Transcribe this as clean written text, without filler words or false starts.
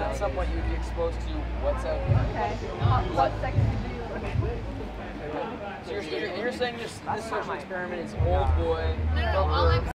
at some point you'd be exposed to what's out there. Okay. What sex do you So you're saying this social experiment is old boy. No, all I'm